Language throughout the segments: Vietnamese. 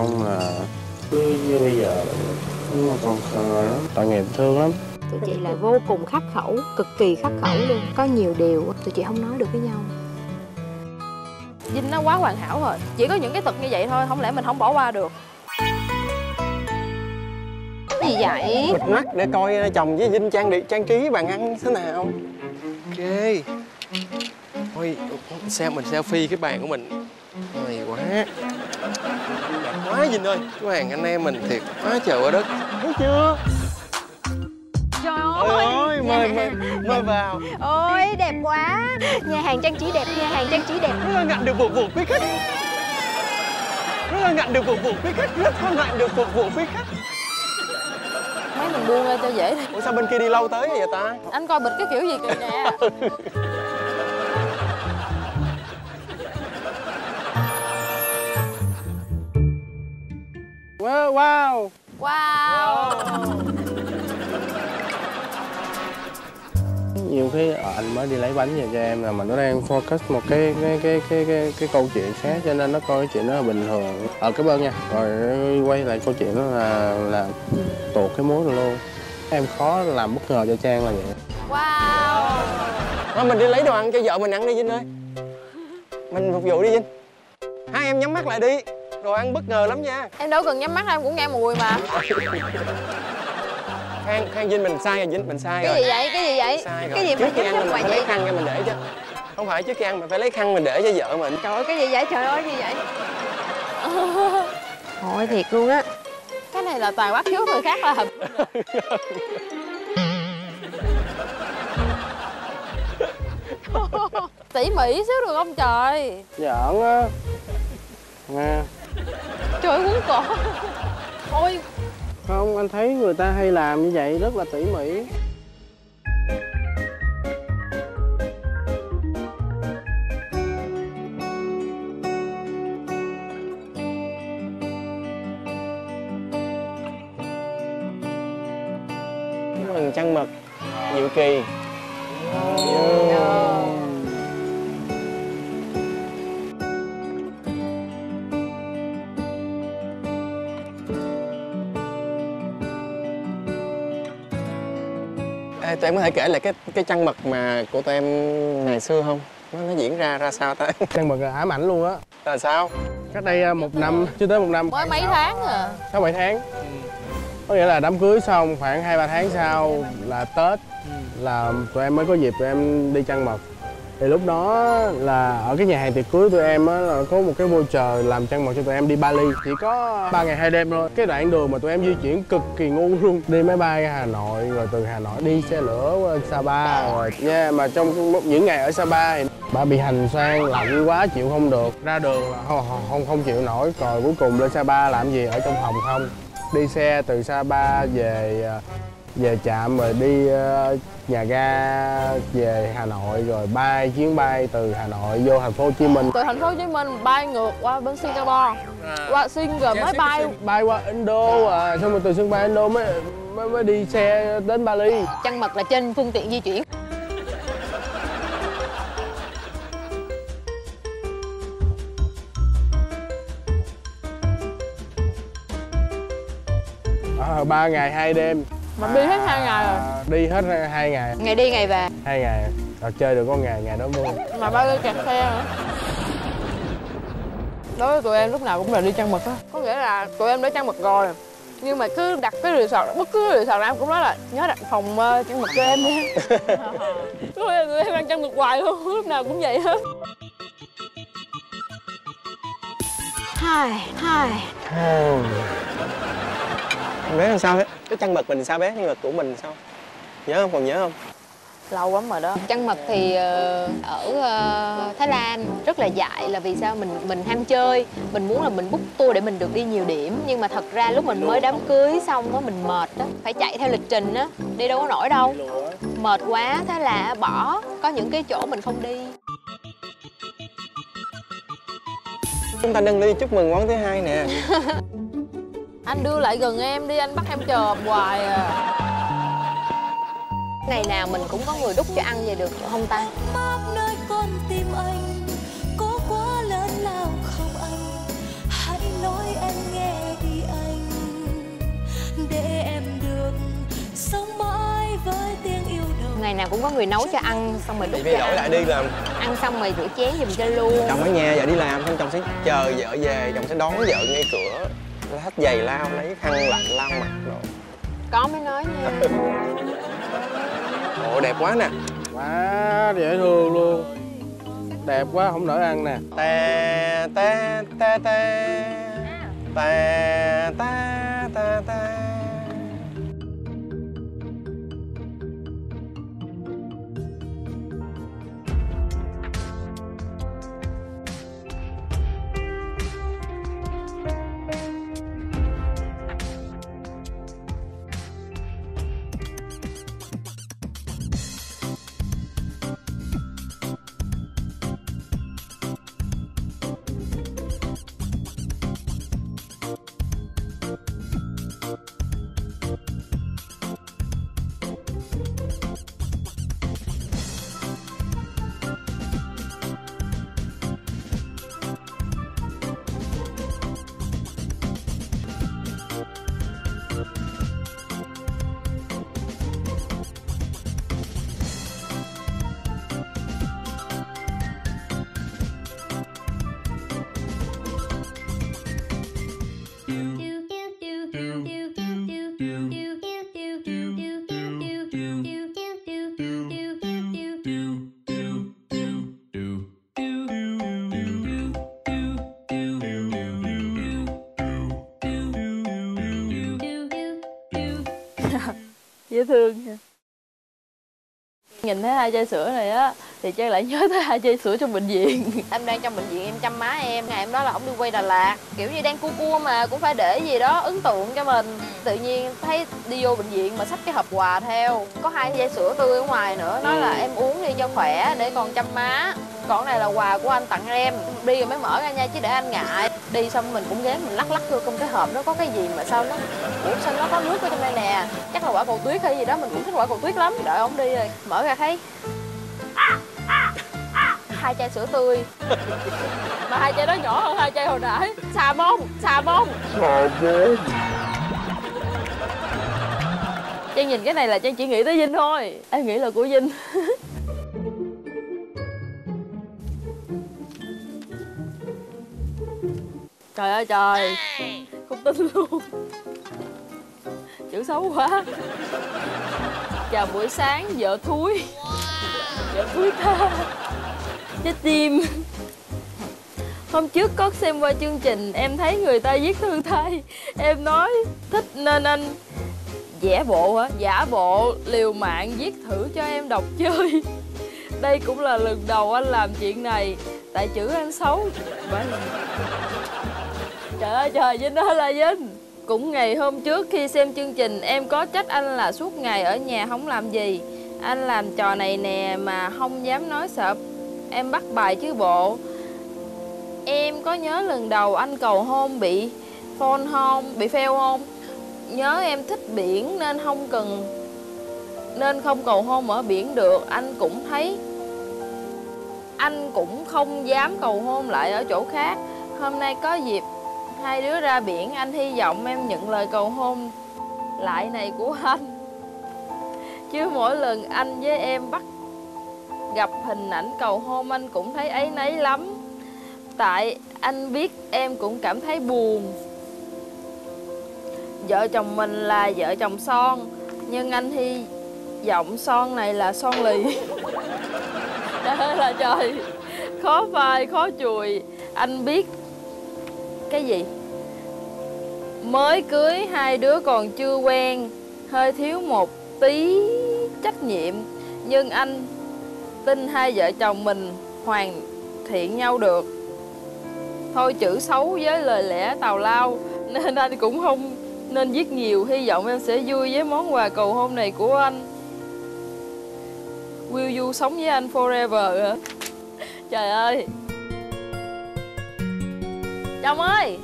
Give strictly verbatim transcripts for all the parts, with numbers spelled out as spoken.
xong là cứ như bây giờ nhưng mà còn khờ lắm, tội nghiệp thương lắm. Tụi chị là vô cùng khắc khẩu, cực kỳ khắc khẩu luôn. Có nhiều điều tụi chị không nói được với nhau. Vinh nó quá hoàn hảo rồi, chỉ có những cái tật như vậy thôi, không lẽ mình không bỏ qua được. Cái gì vậy? Bịt mắt để coi chồng với Vinh trang trang trí bàn ăn thế nào. Ok. Thôi, xem mình selfie cái bàn của mình. Hay quá. Đẹp quá Vinh ơi. Cái bàn anh em mình thiệt quá trời quá đất. Thấy chưa? Trời Ôi ơi, ơi, mời, mời, mời vào. Ôi, đẹp quá. Nhà hàng trang trí đẹp, nhà hàng trang trí đẹp. Rất là ngại được phục vụ quý khách. Rất là ngại được phục vụ quý khách. Rất là ngại được phục vụ quý khách. Mấy mình buông ra cho dễ đi. Ủa sao bên kia đi lâu tới vậy ta? Anh coi bịch cái kiểu gì kìa nè. Wow, wow. Wow. Nhiều khi anh mới đi lấy bánh về cho em là mình nó đang focus một cái cái cái cái cái, cái câu chuyện khác, cho nên nó coi cái chuyện đó là bình thường. Ở cái bên nha, rồi quay lại câu chuyện đó là là tuột cái mối rồi luôn. Em khó làm bất ngờ cho Trang là vậy. Wow. Thôi mình đi lấy đồ ăn cho vợ mình ăn đi Vinh ơi. Mình phục vụ đi Vinh. Hai em nhắm mắt lại đi. Đồ ăn bất ngờ lắm nha. Em đâu cần nhắm mắt, em cũng nghe mùi mà. Khoan, khoan Vinh, mình sai rồi Vinh, mình sai cái rồi. Cái gì vậy? Cái gì vậy? Sai rồi. Cái gì mà trước khi nhắm ăn mình hoài phải lấy vậy? khăn ra mình để cho. Không phải trước khi ăn mình phải lấy khăn mình để cho vợ mình. Trời ơi, cái gì vậy? Trời ơi, cái gì vậy? Thôi thiệt luôn á. Cái này là toàn bắt chước người khác làm. Tỉ mỉ xíu được không trời? Giỡn á. Nghe. Trời ơi, quấn cổ. Ôi. Không, anh thấy người ta hay làm như vậy rất là tỉ mỉ. Bằng trăng mật Diệu Kỳ. Ê, tụi em có thể kể lại cái cái trăng mật mà của tụi em ngày xưa không? Nó, nó diễn ra ra sao ta? Trăng mật là ám ảnh luôn á. Là sao? Cách đây một năm, chưa tới một năm. Mới mấy tháng à? Sáu bảy tháng. Có nghĩa là đám cưới xong khoảng hai ba tháng sau là Tết, là tụi em mới có dịp tụi em đi trăng mật. Thì lúc đó là ở cái nhà hàng tiệc cưới tụi em á là có một cái voucher làm trăng mật cho tụi em đi Bali. Chỉ có ba ngày hai đêm thôi. Cái đoạn đường mà tụi em di chuyển cực kỳ ngu luôn. Đi máy bay ra Hà Nội, rồi từ Hà Nội đi xe lửa qua Sapa rồi nha. Yeah, mà trong những ngày ở Sapa thì bà bị hành xoang lạnh quá chịu không được. Ra đường là không không, không chịu nổi. Rồi cuối cùng lên Sapa làm gì? Ở trong phòng không. Đi xe từ Sapa về về trạm rồi đi uh, nhà ga về Hà Nội, rồi bay chuyến bay từ Hà Nội vô thành phố Hồ Chí Minh. Từ thành phố Hồ Chí Minh bay ngược qua bên Singapore, à. qua Sing rồi mới bay bay qua Indo, à xong rồi từ sân bay Indo mới mới, mới đi xe đến Bali. Trăng mật là trên phương tiện di chuyển. À, ba ngày hai đêm. Mà đi hết hai ngày rồi. Đi hết hai ngày. Ngày đi ngày về. Hai ngày. Rồi chơi được có ngày, ngày đó mưa. Mà bao nhiêu kẹt xe nữa. Đối với tụi em lúc nào cũng là đi trăng mật á. Có nghĩa là tụi em đã trăng mật rồi, nhưng mà cứ đặt cái resort, bất cứ resort nào em cũng nói là nhớ đặt phòng uh, trăng mật cho em nha. Tụi em, tụi em ăn trăng mật hoài luôn, lúc nào cũng vậy hết. Hai, hai. Bé làm sao thế? Cái trăng mật mình sao bé? Trăng mật của mình sao? Nhớ không? Còn nhớ không? Lâu lắm rồi đó. Trăng mật thì ở Thái Lan rất là dại, là vì sao mình mình ham chơi, mình muốn là mình book tour để mình được đi nhiều điểm, nhưng mà thật ra lúc mình mới đám cưới xong á mình mệt á, phải chạy theo lịch trình á, đi đâu có nổi đâu, mệt quá thế là bỏ, có những cái chỗ mình không đi. Chúng ta nâng ly chúc mừng món thứ hai nè. Anh đưa lại gần em đi, anh bắt em chờ hoài à. Ngày nào mình cũng có người đút cho ăn vậy được không ta? Nơi con tim anh có quá lớn lao không anh, hãy nói em nghe ngày nào cũng có người nấu cho ăn, xong rồi đút Vậy phải đổi lại đi làm. ăn xong rồi rửa chén giùm cho luôn. Chồng ở nhà vợ đi làm, xong chồng sẽ chờ vợ về, chồng sẽ đón vợ ngay cửa, hết giày lao, lấy khăn lạnh lau mặt rồi. Có mới nói nha. Ồ, đẹp quá nè. Quá dễ thương luôn. Đẹp quá không nỡ ăn nè. Ta ta ta ta ta ta ta ta. Dễ thương nha. Nhìn thấy hai chai sữa này á thì Trang lại nhớ tới hai chai sữa trong bệnh viện. Em đang trong bệnh viện em chăm má em, ngày em đó là ông đi quay Đà Lạt, kiểu như đang cua cua mà cũng phải để gì đó ấn tượng cho mình. Tự nhiên thấy đi vô bệnh viện mà xách cái hộp quà theo, có hai chai sữa tươi ở ngoài nữa, nói là em uống đi cho khỏe để còn chăm má. Còn này là quà của anh tặng em, đi rồi mới mở ra nha chứ để anh ngại. Đi xong mình cũng ghé mình lắc lắc vô trong cái hộp đó có cái gì mà sao nó, ủa sao nó có nước ở trong đây nè, chắc là quả cầu tuyết hay gì đó, mình cũng thích quả cầu tuyết lắm. Đợi ông đi rồi mở ra thấy hai chai sữa tươi mà hai chai đó nhỏ hơn hai chai hồi nãy. Xà bông, xà bông. Trang nhìn cái này là Trang chỉ nghĩ tới Vinh thôi, em nghĩ là của Vinh. Trời ơi trời, không tin luôn. Chữ xấu quá. Chào buổi sáng vợ thúi. Vợ thúi tha. Trái tim. Hôm trước có xem qua chương trình, em thấy người ta viết thư thay. Em nói thích nên anh giả bộ hả? Giả bộ liều mạng viết thử cho em đọc chơi. Đây cũng là lần đầu anh làm chuyện này, tại chữ anh xấu. Trời ơi trời, Vinh ơi là Vinh. Cũng ngày hôm trước khi xem chương trình, em có trách anh là suốt ngày ở nhà không làm gì. Anh làm trò này nè mà không dám nói sợ em bắt bài chứ bộ. Em có nhớ lần đầu anh cầu hôn bị phone không? Bị fail không? Nhớ em thích biển nên không cần nên không cầu hôn ở biển được. Anh cũng thấy anh cũng không dám cầu hôn lại ở chỗ khác. Hôm nay có dịp hai đứa ra biển, anh hy vọng em nhận lời cầu hôn lại này của anh. Chứ mỗi lần anh với em bắt gặp hình ảnh cầu hôn anh cũng thấy áy náy lắm. Tại anh biết em cũng cảm thấy buồn. Vợ chồng mình là vợ chồng son, nhưng anh hy vọng son này là son lì. Trời ơi là trời, khó vai khó chùi. Anh biết cái gì? Mới cưới hai đứa còn chưa quen, hơi thiếu một tí trách nhiệm. Nhưng anh tin hai vợ chồng mình hoàn thiện nhau được. Thôi chữ xấu với lời lẽ tào lao nên anh cũng không nên viết nhiều. Hy vọng em sẽ vui với món quà cầu hôn này của anh. Will you sống với anh forever hả? Trời ơi. Chồng ơi.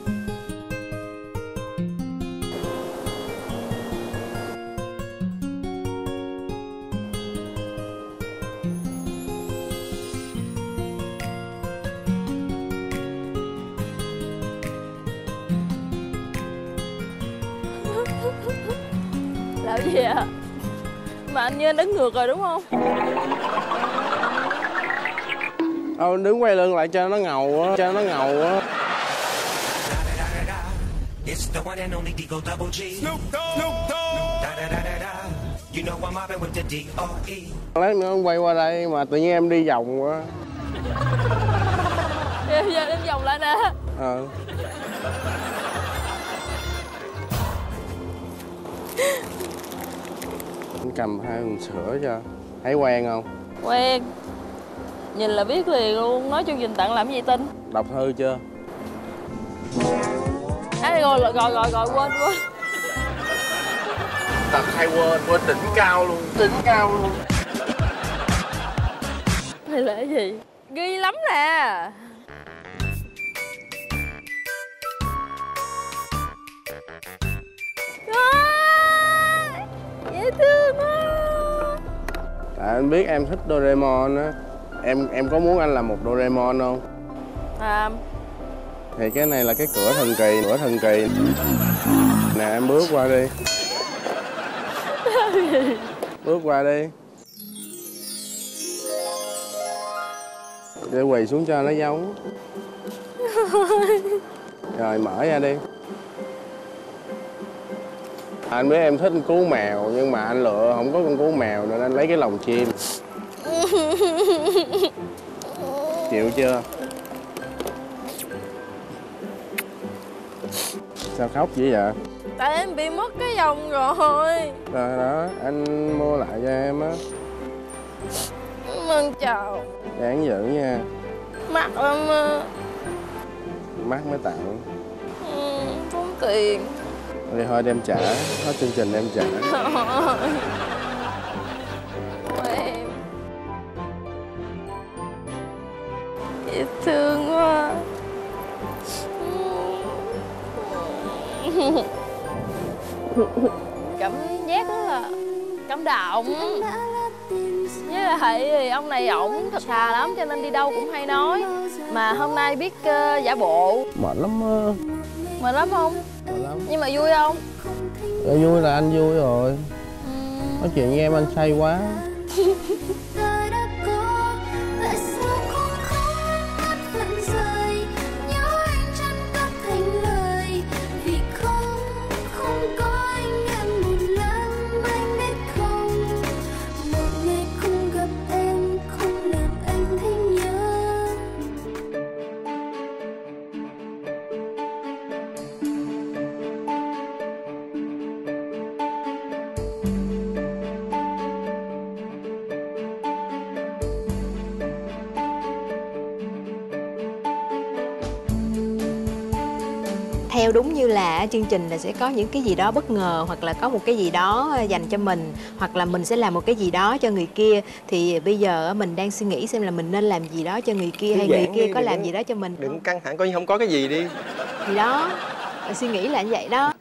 Làm gì ạ? Mà anh như anh đứng ngược rồi đúng không? Ờ, đứng quay lưng lại cho nó ngầu á, cho nó ngầu á. Lát nữa quay qua đây mà tự nhiên em đi vòng quá. Bây giờ em vòng lại nè. Ờ. Anh cầm hai thùng sữa cho. Thấy quen không? Quen. Nhìn là biết liền luôn. Nói chương trình tặng làm gì tin? Đọc thư chưa? À, rồi, rồi, rồi, rồi, rồi, quên, quên. Thật hay quên, quên đỉnh cao luôn. Đỉnh cao luôn. Này là cái gì? Ghi lắm nè. Dễ thương quá. Tại anh biết em thích Doraemon á. Em em có muốn anh làm một Doraemon không? À. Thì cái này là cái cửa thần kỳ, cửa thần kỳ. Nè em bước qua đi. Bước qua đi. Để quỳ xuống cho nó giống. Rồi mở ra đi. Anh biết em thích cú mèo nhưng mà anh lựa không có con cú mèo nên anh lấy cái lồng chim. Chịu chưa? Sao khóc dữ vậy? Tại em bị mất cái vòng rồi. Rồi đó, anh mua lại cho em á. Cảm ơn chào. Đáng dữ nha. Mắc lắm á. Mắc mới tặng. Ừ, tốn tiền. Đi thôi đem trả, hết chương trình đem trả. Em dễ thương quá. Cảm giác rất là cảm động. Với lại thì ông này ổng thật xà lắm cho nên đi đâu cũng hay nói. Mà hôm nay biết uh, giả bộ. Mệt lắm á. Mệt lắm không? Mệt lắm. Nhưng mà vui không? Để vui là anh vui rồi. Ừ. Nói chuyện với em anh say quá. Theo đúng như là chương trình là sẽ có những cái gì đó bất ngờ, hoặc là có một cái gì đó dành cho mình, hoặc là mình sẽ làm một cái gì đó cho người kia. Thì bây giờ mình đang suy nghĩ xem là mình nên làm gì đó cho người kia, hay người kia có làm gì đó cho mình. Đừng căng thẳng, coi như không có cái gì đi. Thì đó, suy nghĩ là như vậy đó.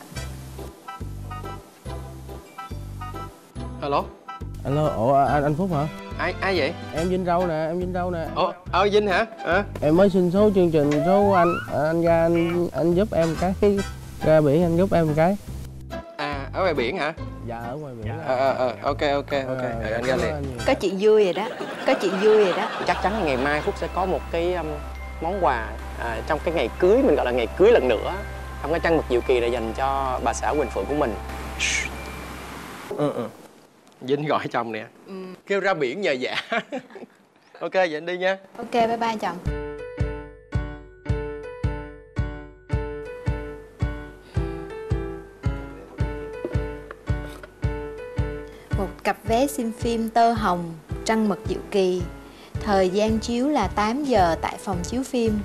Alo. Alo, ủa anh anh Phúc hả? Ai ai vậy? Em Vinh Râu nè, em Vinh Râu nè. Ồ, ờ Vinh hả? À. Em mới xin số chương trình số của anh. À, anh ra anh anh giúp em cái ra biển anh giúp em cái. À, ở ngoài biển hả? Dạ ở ngoài biển. Ờ ờ ờ, ok ok ok. À, ừ, anh ra liền. Có chuyện vui rồi đó, có chuyện vui rồi đó. Chắc chắn là ngày mai Phúc sẽ có một cái um, món quà à, trong cái ngày cưới, mình gọi là ngày cưới lần nữa, trong cái trăng mật diệu kỳ để dành cho bà xã Quỳnh Phượng của mình. Ừ, ừ. Vinh gọi chồng nè. Ừ. Kêu ra biển nhờ dạ. Ok vậy anh đi nha. Ok, bye bye chồng. Một cặp vé xem phim tơ hồng Trăng mật diệu kỳ. Thời gian chiếu là tám giờ tại phòng chiếu phim.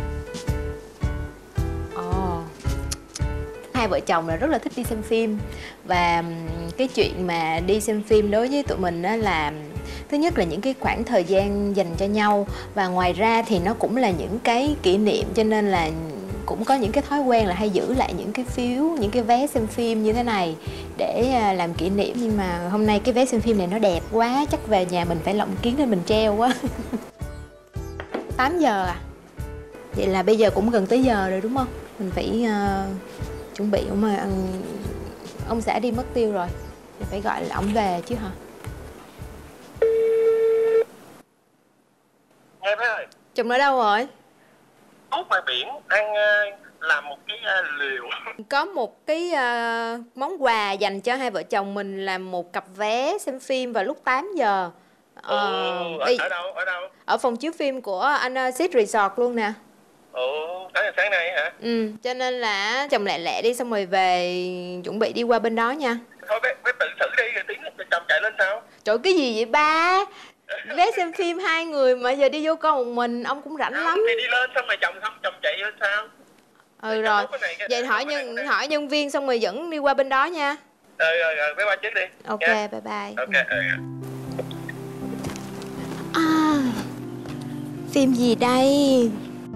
Ồ, hai vợ chồng là rất là thích đi xem phim. Và cái chuyện mà đi xem phim đối với tụi mình đó là thứ nhất là những cái khoảng thời gian dành cho nhau, và ngoài ra thì nó cũng là những cái kỷ niệm, cho nên là cũng có những cái thói quen là hay giữ lại những cái phiếu, những cái vé xem phim như thế này để làm kỷ niệm. Nhưng mà hôm nay cái vé xem phim này nó đẹp quá, chắc về nhà mình phải lộng kiến nên mình treo quá. tám giờ à? Vậy là bây giờ cũng gần tới giờ rồi đúng không? Mình phải uh, chuẩn bị, mà ông, ông xã đi mất tiêu rồi. Thì phải gọi là ổng về chứ hả? Nghe bé ơi. Chồng ở đâu rồi? Út ngoài biển đang uh, làm một cái uh, liều. Có một cái uh, món quà dành cho hai vợ chồng mình là một cặp vé xem phim vào lúc tám giờ. Ồ, Ờ, ở, đi- ở đâu? Ở đâu? Ở phòng chiếu phim của anh uh, Sid Resort luôn nè. Ồ, sáng sáng nay hả? Ừ, cho nên là chồng lẹ lẹ đi xong rồi về chuẩn bị đi qua bên đó nha. Thôi bé, bé tự thử đi rồi tiếng chồng chạy lên sao? Trời, cái gì vậy ba? Vé xem phim hai người mà giờ đi vô con một mình, ông cũng rảnh Không, lắm. thì đi lên xong rồi chồng xong chồng chạy lên sao? Ừ Thì rồi. chồng cái này, cái Vậy này, hỏi cái này, nhân cái này. hỏi nhân viên xong rồi dẫn đi qua bên đó nha. Rồi rồi rồi, bé qua trước đi. Ok, nha. bye bye. Ok. Ừ. À, phim gì đây?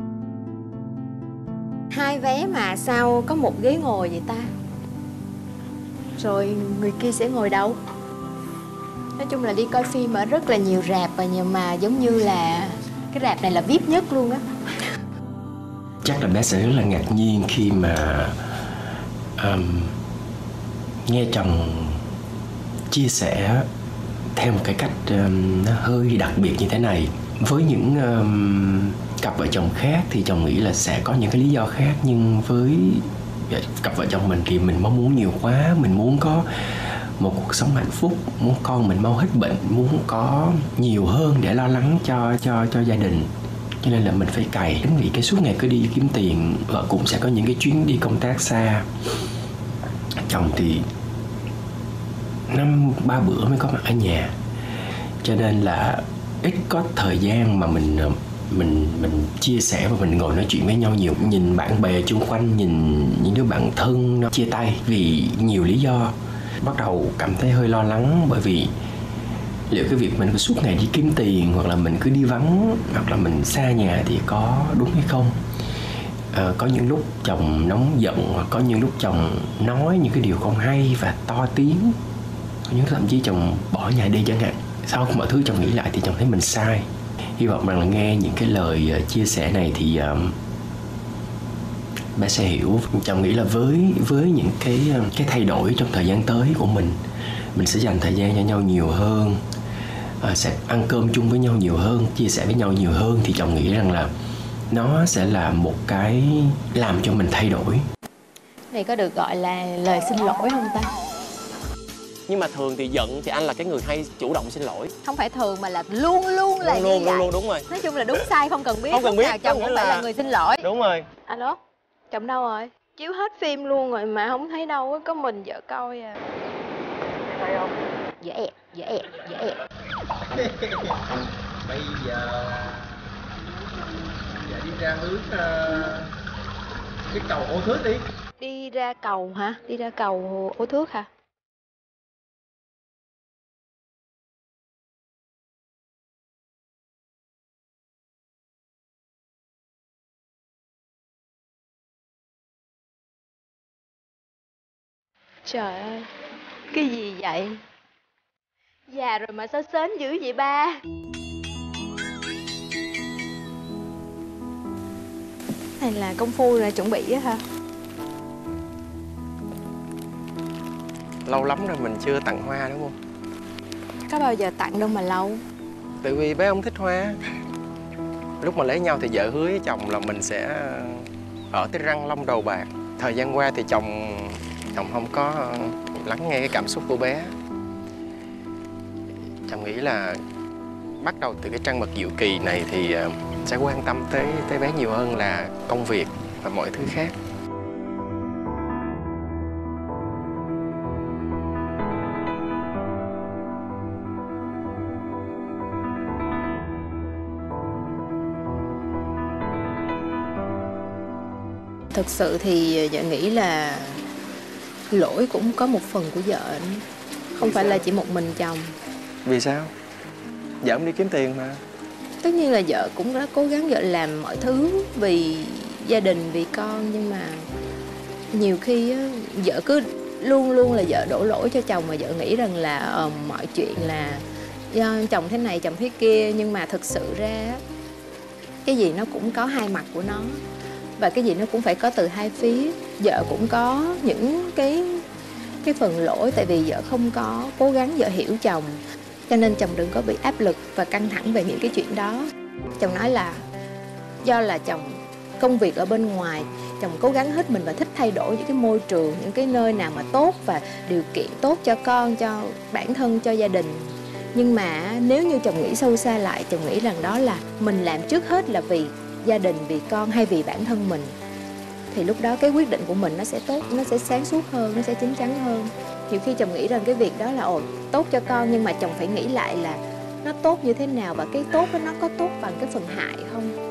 Hai vé mà sao có một ghế ngồi vậy ta? Rồi người kia sẽ ngồi đâu? Nói chung là đi coi phim ở rất là nhiều rạp và nhưng mà giống như là cái rạp này là vi ai pi nhất luôn á. Chắc là bé sẽ rất là ngạc nhiên khi mà um, nghe chồng chia sẻ theo một cái cách um, nó hơi đặc biệt như thế này. Với những um, cặp vợ chồng khác thì chồng nghĩ là sẽ có những cái lý do khác, nhưng với cặp vợ chồng mình thì mình mong muốn nhiều quá. Mình muốn có một cuộc sống hạnh phúc, muốn con mình mau hết bệnh, muốn có nhiều hơn để lo lắng cho cho cho gia đình. Cho nên là mình phải cày, đúng nghĩ cái suốt ngày cứ đi kiếm tiền. Vợ cũng sẽ có những cái chuyến đi công tác xa. Chồng thì năm ba bữa mới có mặt ở nhà, cho nên là ít có thời gian mà mình mình mình chia sẻ và mình ngồi nói chuyện với nhau nhiều. Nhìn bạn bè xung quanh, nhìn những đứa bạn thân nó chia tay vì nhiều lý do, bắt đầu cảm thấy hơi lo lắng. Bởi vì liệu cái việc mình cứ suốt ngày đi kiếm tiền, hoặc là mình cứ đi vắng, hoặc là mình xa nhà thì có đúng hay không. À, có những lúc chồng nóng giận, hoặc có những lúc chồng nói những cái điều không hay và to tiếng, có những thậm chí chồng bỏ nhà đi chẳng hạn. Sau mọi thứ chồng nghĩ lại thì chồng thấy mình sai. Hy vọng rằng là nghe những cái lời uh, chia sẻ này thì uh, bé sẽ hiểu. Chồng nghĩ là với với những cái uh, cái thay đổi trong thời gian tới của mình, mình sẽ dành thời gian cho nhau nhiều hơn, uh, sẽ ăn cơm chung với nhau nhiều hơn, chia sẻ với nhau nhiều hơn, thì chồng nghĩ rằng là nó sẽ là một cái làm cho mình thay đổi. Này có được gọi là lời xin lỗi không ta? Nhưng mà thường thì giận thì anh là cái người hay chủ động xin lỗi. Không phải thường mà là luôn luôn là Luôn như luôn vậy. luôn luôn đúng rồi. Nói chung là đúng sai không cần biết. Không cần Lúc biết, nào chồng có nghĩa cũng phải là- là người xin lỗi. Đúng rồi. Alo, chồng đâu rồi? Chiếu hết phim luôn rồi mà không thấy đâu á, có mình vợ coi à. Thấy không? Dễ ẹt, dễ ẹt, dễ ẹt. Bây giờ giờ đi ra hướng uh, cái cầu Ô Thước đi. Đi ra cầu hả? Đi ra cầu Ô Thước hả? Trời ơi, cái gì vậy? Già rồi mà sao sến dữ vậy ba? Này là công phu là chuẩn bị á hả? Lâu lắm rồi mình chưa tặng hoa đúng không? Có bao giờ tặng đâu mà lâu. Tại vì bé không thích hoa. Lúc mà lấy nhau thì vợ hứa với chồng là mình sẽ ở tới răng long đầu bạc. Thời gian qua thì chồng chồng không có lắng nghe cái cảm xúc của bé. Chồng nghĩ là bắt đầu từ cái trăng mật diệu kỳ này thì sẽ quan tâm tới tới bé nhiều hơn là công việc và mọi thứ khác. Thực sự thì vợ nghĩ là lỗi cũng có một phần của vợ, không phải là chỉ một mình chồng. Vì sao? Vợ không đi kiếm tiền mà. Tất nhiên là vợ cũng đã cố gắng vợ làm mọi thứ vì gia đình, vì con, nhưng mà nhiều khi á, vợ cứ luôn luôn là vợ đổ lỗi cho chồng, mà vợ nghĩ rằng là uh, mọi chuyện là do chồng thế này chồng thế kia. Nhưng mà thực sự ra cái gì nó cũng có hai mặt của nó, và cái gì nó cũng phải có từ hai phía. Vợ cũng có những cái cái phần lỗi tại vì vợ không có cố gắng vợ hiểu chồng, cho nên chồng đừng có bị áp lực và căng thẳng về những cái chuyện đó. Chồng nói là do là chồng công việc ở bên ngoài, chồng cố gắng hết mình và thích thay đổi những cái môi trường, những cái nơi nào mà tốt và điều kiện tốt cho con, cho bản thân, cho gia đình. Nhưng mà nếu như chồng nghĩ sâu xa lại, chồng nghĩ rằng đó là mình làm trước hết là vì gia đình, vì con hay vì bản thân mình, thì lúc đó cái quyết định của mình nó sẽ tốt, nó sẽ sáng suốt hơn, nó sẽ chín chắn hơn. Nhiều khi chồng nghĩ rằng cái việc đó là ồ tốt cho con, nhưng mà chồng phải nghĩ lại là nó tốt như thế nào và cái tốt đó nó có tốt bằng cái phần hại không.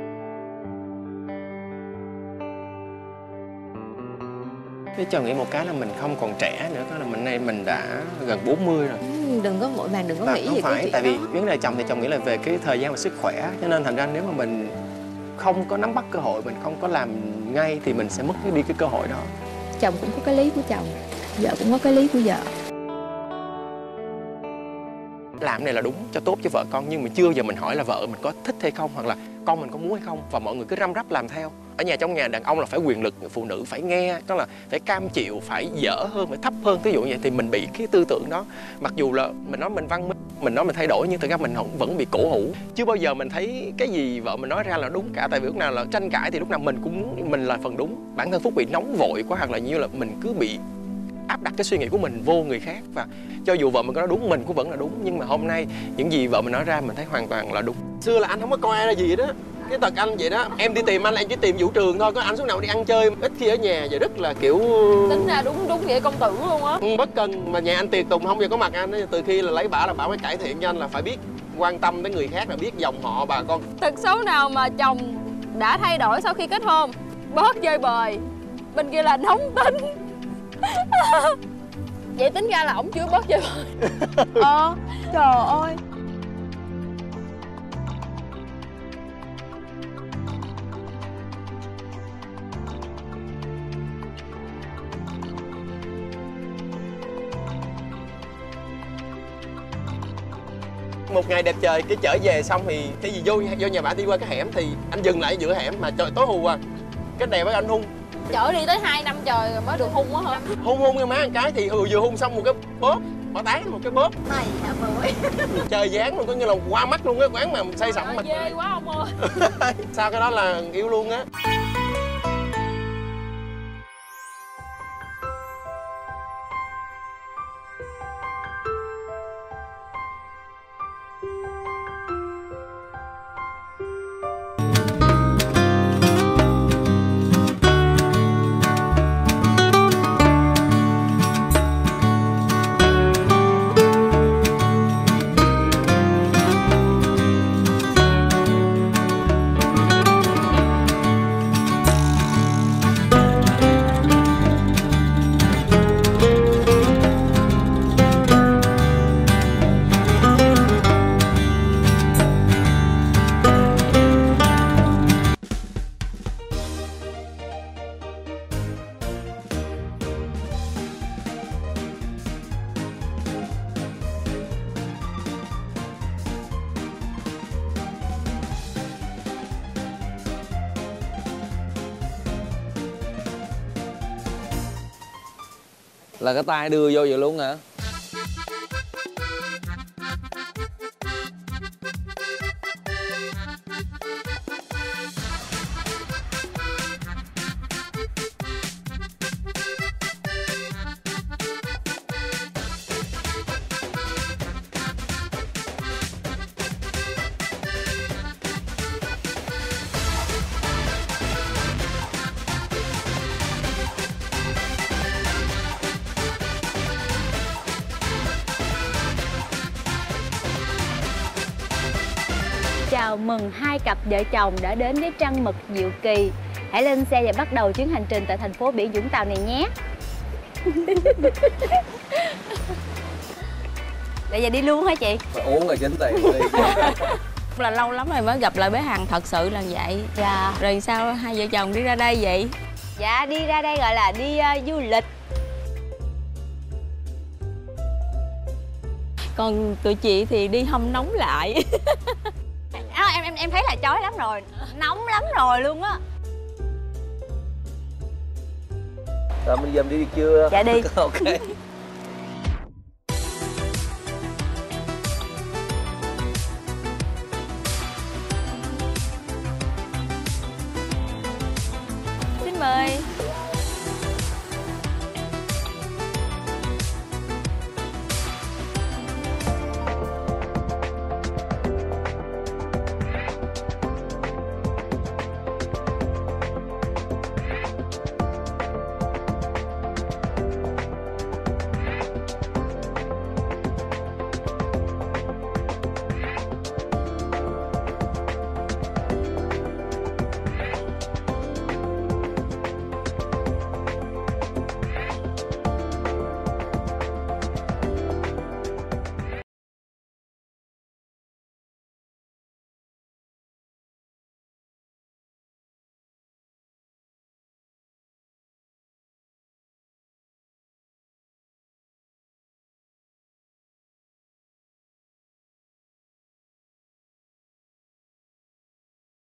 Thế chồng nghĩ một cái là mình không còn trẻ nữa, đó là mình nay mình đã gần bốn mươi rồi. Ừ, đừng có vội vàng, đừng có Và nghĩ không gì phải, cái chuyện tại vì đó. vấn đề chồng thì chồng nghĩ là về cái thời gian và sức khỏe, cho nên thành ra nếu mà mình không có nắm bắt cơ hội, mình không có làm ngay thì mình sẽ mất đi cái cơ hội đó. Chồng cũng có cái lý của chồng, vợ cũng có cái lý của vợ. Làm này là đúng cho tốt cho vợ con, nhưng mà chưa giờ mình hỏi là vợ mình có thích hay không, hoặc là con mình có muốn hay không, và mọi người cứ răm rắp làm theo. Ở nhà trong nhà đàn ông là phải quyền lực, phụ nữ phải nghe, đó là phải cam chịu, phải dở hơn, phải thấp hơn, ví dụ như vậy thì mình bị cái tư tưởng đó. Mặc dù là mình nói mình văn minh, mình nói mình thay đổi, nhưng thực ra mình vẫn bị cổ hủ. Chưa bao giờ mình thấy cái gì vợ mình nói ra là đúng cả, tại vì lúc nào là tranh cãi thì lúc nào mình cũng muốn mình là phần đúng. Bản thân Phúc bị nóng vội quá, hoặc là như là mình cứ bị áp đặt cái suy nghĩ của mình vô người khác, và cho dù vợ mình có nói đúng, mình cũng vẫn là đúng. Nhưng mà hôm nay những gì vợ mình nói ra mình thấy hoàn toàn là đúng. Xưa là anh không có coi ai ra gì đó, cái tật anh vậy đó. Em đi tìm anh là em chỉ tìm vũ trường thôi, có anh số nào đi ăn chơi, ít khi ở nhà. Giờ rất là kiểu tính ra đúng đúng vậy, công tử luôn á. Ừ, bất cần mà nhà anh tiệc tùng không giờ có mặt anh. Từ khi là lấy bả là bả mới cải thiện cho anh là phải biết quan tâm đến người khác, là biết dòng họ bà con. Tật xấu nào mà chồng đã thay đổi sau khi kết hôn? Bớt chơi bời, bên kia là nóng tính. Vậy tính ra là ổng chưa bớt chơi bời. Ờ, trời ơi. Một ngày đẹp trời, cái chở về xong thì cái gì vô vô nhà bả đi qua cái hẻm thì anh dừng lại giữa hẻm mà trời tối hù à. Cái đèn với anh hung. Chở đi tới hai năm trời rồi mới được hung á hả? Hung hung cho má một cái thì vừa hung xong một cái bóp, bỏ tán một cái bóp. Mày hả bưởi? Trời dáng luôn, có như là qua mắt luôn, cái quán mà say sẩm mà. Ghê quá ông ơi. Sao cái đó là yêu luôn á. Là cái tay đưa vô vậy luôn hả? Chào mừng hai cặp vợ chồng đã đến với trăng mật diệu kỳ. Hãy lên xe và bắt đầu chuyến hành trình tại thành phố biển Vũng Tàu này nhé. Để giờ đi luôn hả chị? Phải uống là chính tiền đi. Là lâu lắm rồi mới gặp lại bé Hằng, thật sự là vậy. Dạ. Rồi sao hai vợ chồng đi ra đây vậy? Dạ đi ra đây gọi là đi uh, du lịch. Còn tụi chị thì đi hâm nóng lại. À, em em em thấy là chói lắm rồi, nóng lắm rồi luôn á. Rồi mình giờ mình đi được chưa? Dạ đi. Ok.